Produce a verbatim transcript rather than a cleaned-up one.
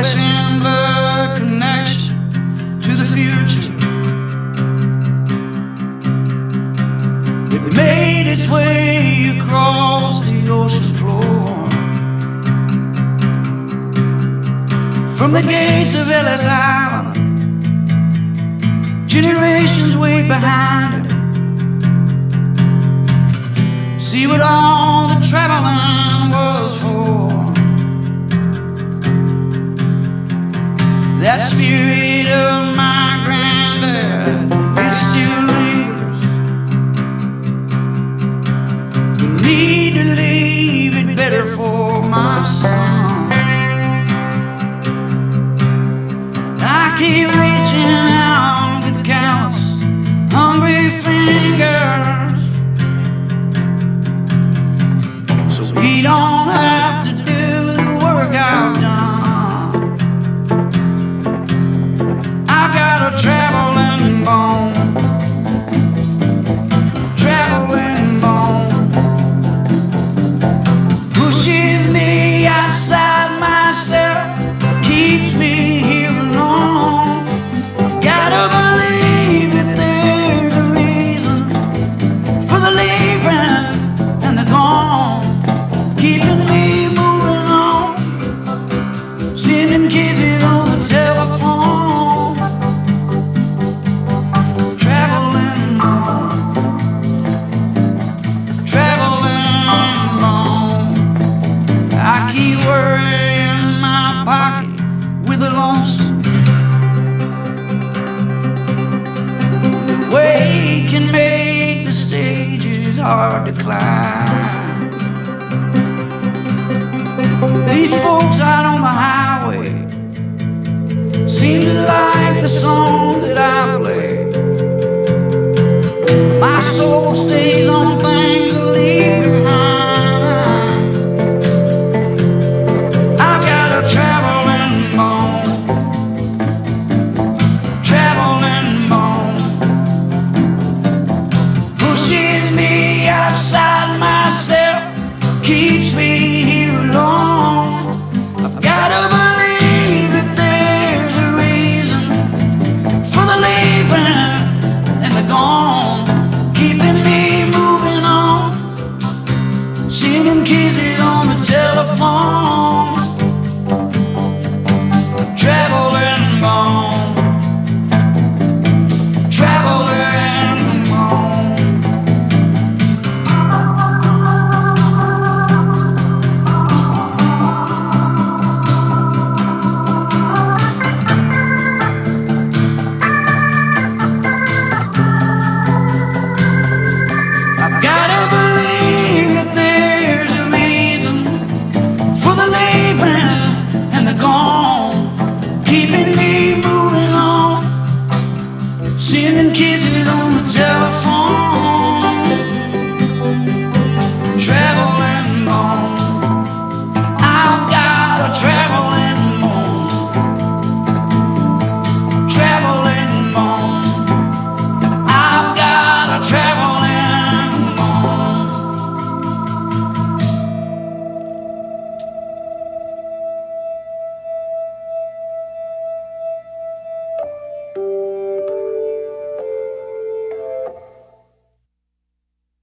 flesh and blood connection to the future. It made its way across the ocean floor, from the gates of Ellis Island. Generations wait behind it. See what all the traveling was for. That spirit of my granddad, it still lingers. We need to leave it better for my son. I keep reaching out with countless hungry fingers, so he don't have to do the work I've done. I've got a traveling bone, traveling bone, pushes me outside myself, keeps me here alone. Gotta believe that there's a reason for the leaving and the gone, keeping me moving on, sending kisses on the telephone. Traveling bone, traveling bone. I keep worrying my pocket with a lonesome. The weight can make the stages hard to climb. These folks out on the highway seem to like the songs that I play. My soul stays on things I leave behind. I've got a traveling bone, traveling bone, pushes me outside myself, keeps me here alone. I've gotta believe that there's a reason for the leaving and the gone, keeping me moving on, sending kisses on the telephone. Traveling bone, traveling bone. I've gotta believe that there's a reason for the leaving and the gone, keeping me moving on, sending kisses on the telephone.